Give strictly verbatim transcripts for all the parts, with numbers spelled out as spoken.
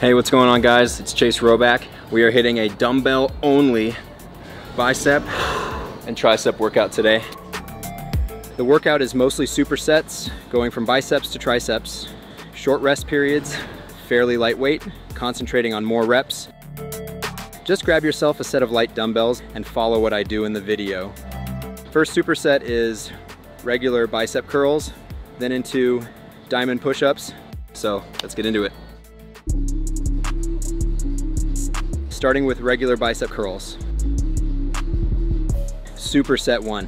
Hey, what's going on, guys? It's Chase Roback. We are hitting a dumbbell only bicep and tricep workout today. The workout is mostly supersets, going from biceps to triceps, short rest periods, fairly lightweight, concentrating on more reps. Just grab yourself a set of light dumbbells and follow what I do in the video. First superset is regular bicep curls, then into diamond push-ups. So let's get into it. Starting with regular bicep curls. Superset one.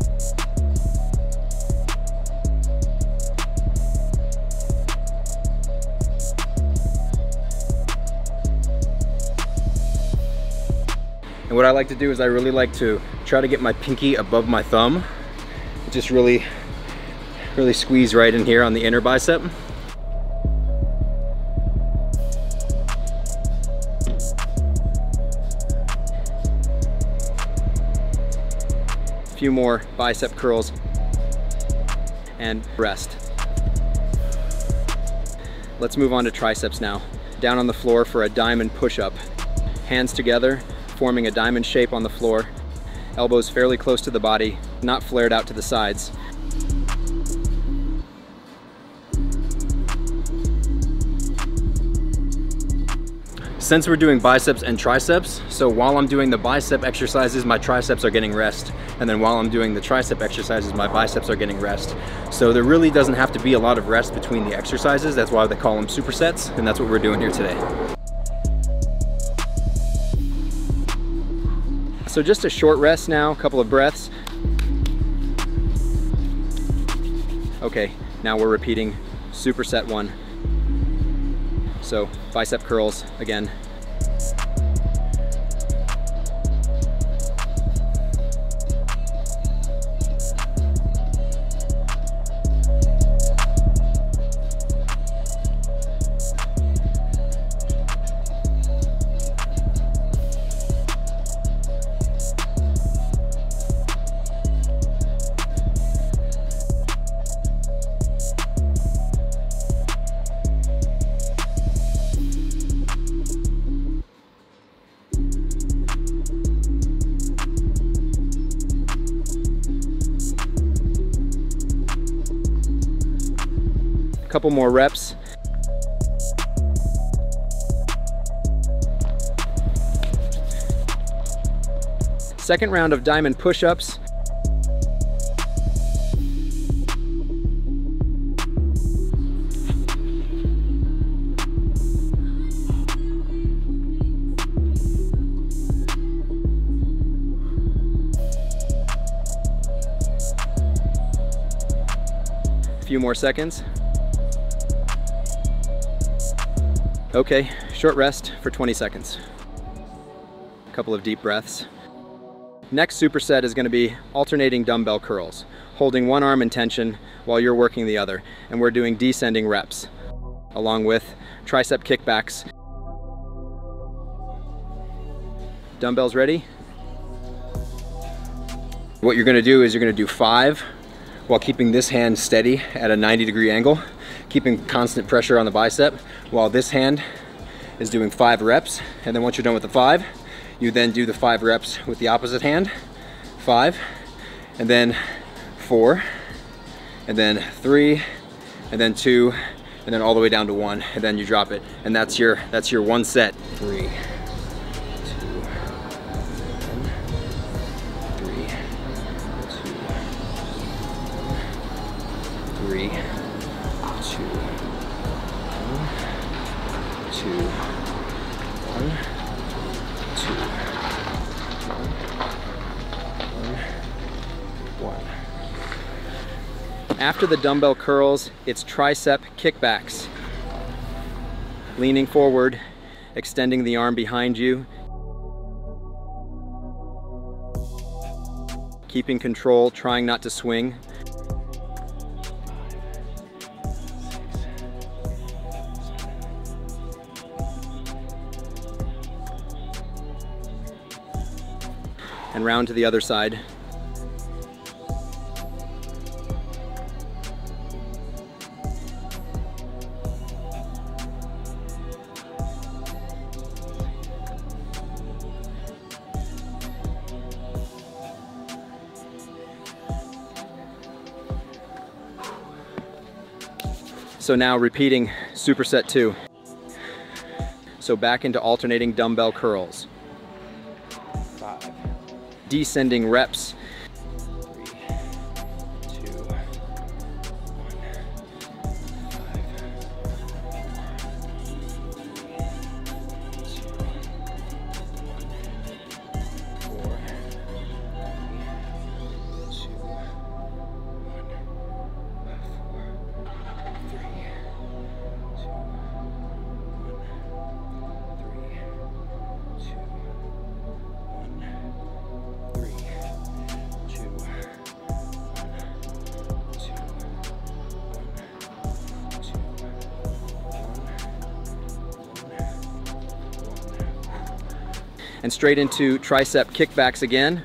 And what I like to do is I really like to try to get my pinky above my thumb. Just really, really squeeze right in here on the inner bicep. A few more bicep curls and rest. Let's move on to triceps now. Down on the floor for a diamond push-up. Hands together, forming a diamond shape on the floor. Elbows fairly close to the body, not flared out to the sides. Since we're doing biceps and triceps, so while I'm doing the bicep exercises, my triceps are getting rest. And then while I'm doing the tricep exercises, my biceps are getting rest. So there really doesn't have to be a lot of rest between the exercises. That's why they call them supersets, and that's what we're doing here today. So just a short rest now, a couple of breaths. Okay, now we're repeating superset one. So bicep curls again. Couple more reps. Second round of diamond push-ups. A few more seconds. Okay, short rest for twenty seconds. A couple of deep breaths. Next superset is going to be alternating dumbbell curls, holding one arm in tension while you're working the other. And we're doing descending reps, along with tricep kickbacks. Dumbbells ready? What you're going to do is you're going to do five while keeping this hand steady at a ninety degree angle, keeping constant pressure on the bicep, while this hand is doing five reps. And then once you're done with the five, you then do the five reps with the opposite hand. Five, and then four, and then three, and then two, and then all the way down to one, and then you drop it. And that's your, that's your one set. Three, two, one, three, two, one, three, two, one, two, one, two, one, one. After the dumbbell curls, it's tricep kickbacks. Leaning forward, extending the arm behind you. Keeping control, trying not to swing. And round to the other side. So now repeating superset two. So back into alternating dumbbell curls. Five. Descending reps. And straight into tricep kickbacks again.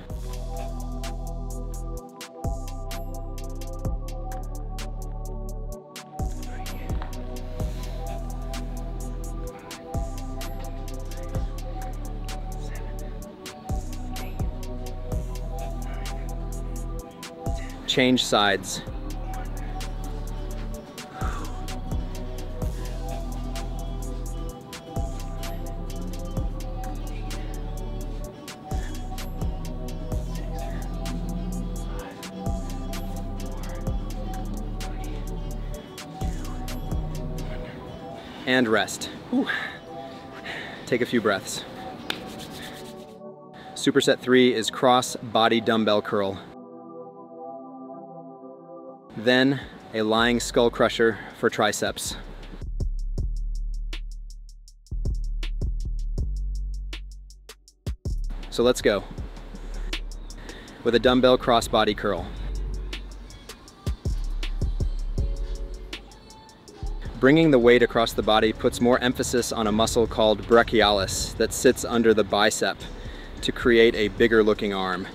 Change sides. And rest. Whew. Take a few breaths. Superset three is cross body dumbbell curl. Then a lying skull crusher for triceps. So let's go. With a dumbbell cross body curl. Bringing the weight across the body puts more emphasis on a muscle called brachialis that sits under the bicep to create a bigger looking arm.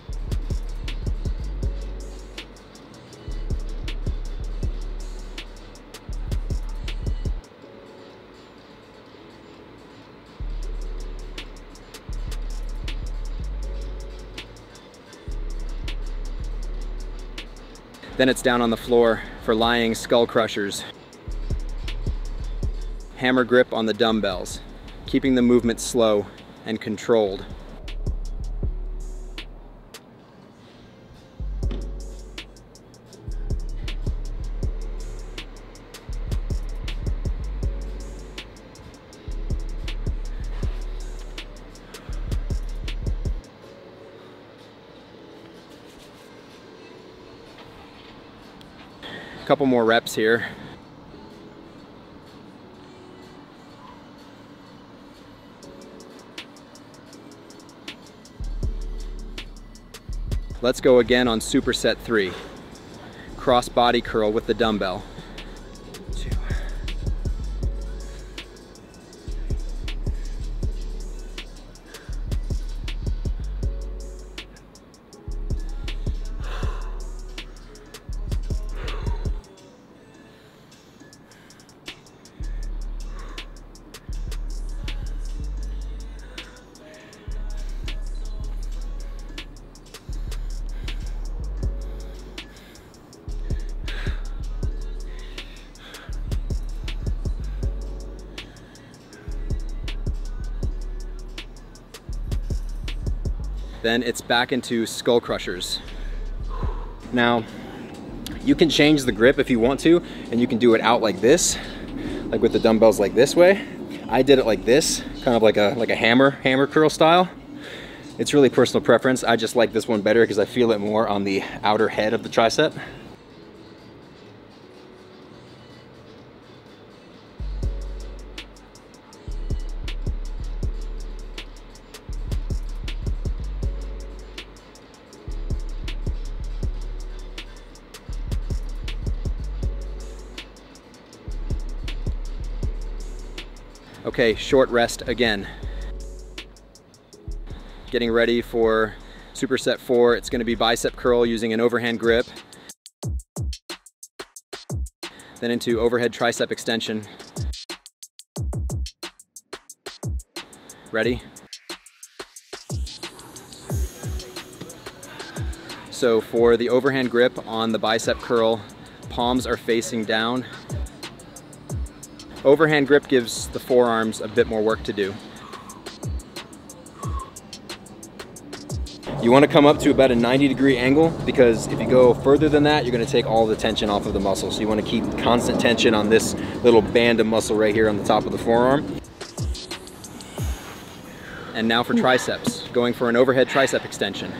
Then it's down on the floor for lying skull crushers. Hammer grip on the dumbbells, keeping the movement slow and controlled. Couple more reps here. Let's go again on superset three. Cross body curl with the dumbbell. Two. Then it's back into skull crushers. Now, you can change the grip if you want to, and you can do it out like this, like with the dumbbells like this way. I did it like this, kind of like a like a hammer, hammer curl style. It's really personal preference. I just like this one better because I feel it more on the outer head of the tricep. Okay, short rest again. Getting ready for superset four. It's going to be bicep curl using an overhand grip. Then into overhead tricep extension. Ready? So for the overhand grip on the bicep curl, palms are facing down. Overhand grip gives the forearms a bit more work to do. You want to come up to about a ninety degree angle, because if you go further than that, you're going to take all the tension off of the muscle. So you want to keep constant tension on this little band of muscle right here on the top of the forearm. And now for triceps, going for an overhead tricep extension.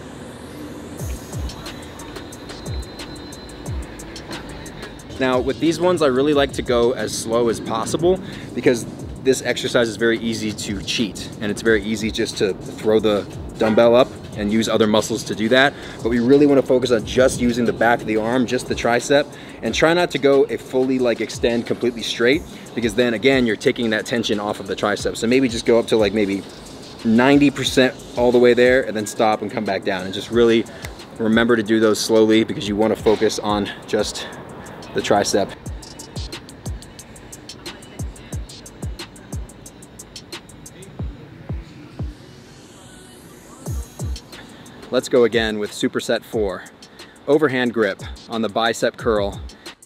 Now with these ones, I really like to go as slow as possible, because this exercise is very easy to cheat, and it's very easy just to throw the dumbbell up and use other muscles to do that. But we really want to focus on just using the back of the arm, just the tricep, and try not to go a fully like extend completely straight, because then again, you're taking that tension off of the tricep. So maybe just go up to like maybe ninety percent all the way there, and then stop and come back down. And just really remember to do those slowly, because you want to focus on just the tricep. Let's go again with superset four. Overhand grip on the bicep curl.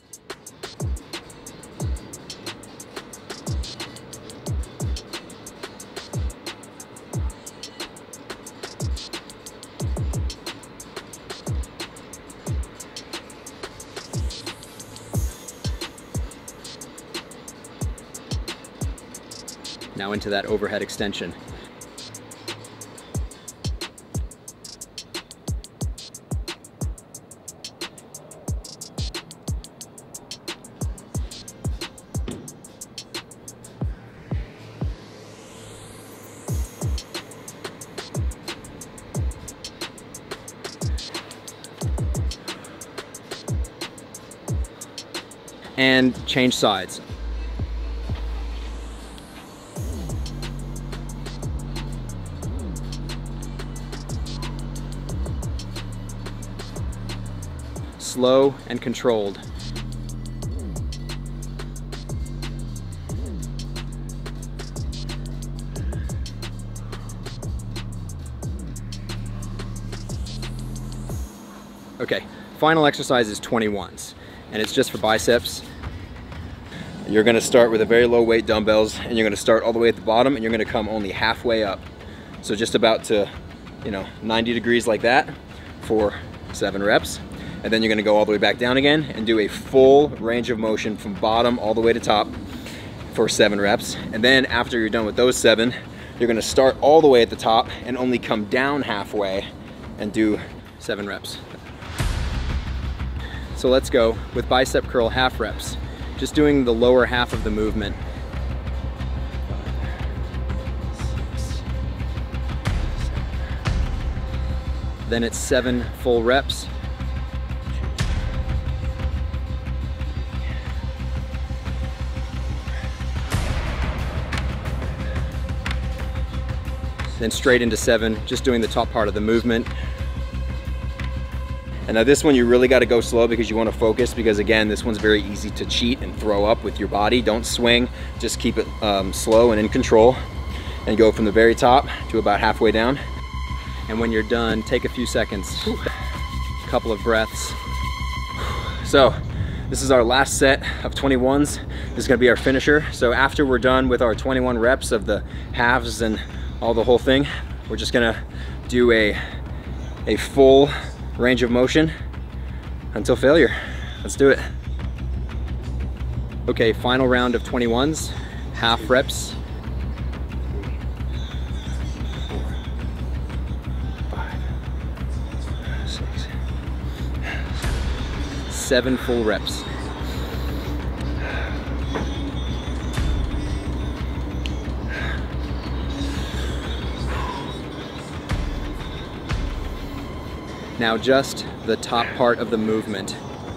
Now into that overhead extension. And change sides. Slow and controlled. Okay, final exercise is twenty-ones, and it's just for biceps. You're gonna start with a very low weight dumbbells, and you're gonna start all the way at the bottom, and you're gonna come only halfway up. So just about to, you know, ninety degrees like that for seven reps. And then you're gonna go all the way back down again and do a full range of motion from bottom all the way to top for seven reps. And then after you're done with those seven, you're gonna start all the way at the top and only come down halfway and do seven reps. So let's go with bicep curl half reps, just doing the lower half of the movement. Then it's seven full reps. Then straight into seven, just doing the top part of the movement. And now this one you really got to go slow, because you want to focus, because again, this one's very easy to cheat and throw up with your body. Don't swing, just keep it um, slow and in control, and go from the very top to about halfway down. And when you're done, take a few seconds, a couple of breaths. So this is our last set of twenty-ones. This is gonna be our finisher. So after we're done with our twenty-one reps of the halves and all the whole thing, we're just gonna do a, a full range of motion until failure. Let's do it. Okay, final round of twenty-ones, half reps. Seven full reps. Now just the top part of the movement.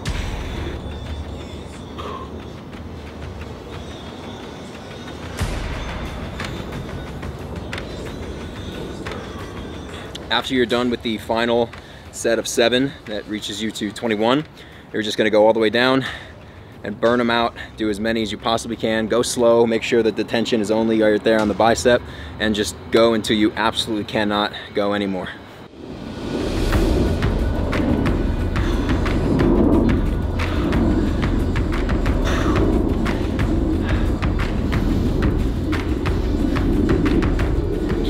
After you're done with the final set of seven that reaches you to twenty-one, you're just gonna go all the way down and burn them out. Do as many as you possibly can. Go slow, make sure that the tension is only right there on the bicep, and just go until you absolutely cannot go anymore.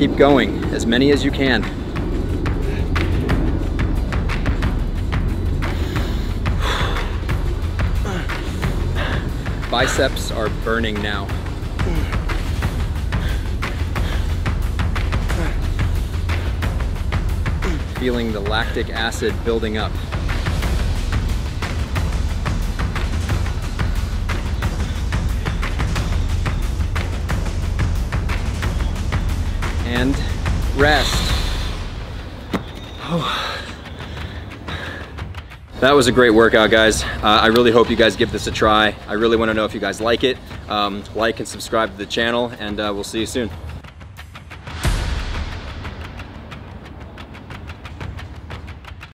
keep going, as many as you can. Biceps are burning now. Feeling the lactic acid building up. And rest. Oh. That was a great workout, guys. Uh, I really hope you guys give this a try. I really want to know if you guys like it. Um, like and subscribe to the channel, and uh, we'll see you soon.